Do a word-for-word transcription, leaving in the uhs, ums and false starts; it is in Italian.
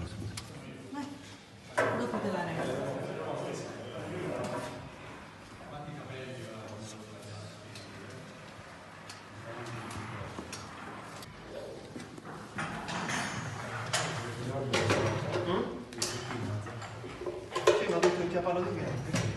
Vai, dopo te la regalo. Sì, ma ho detto che ti parlo di che?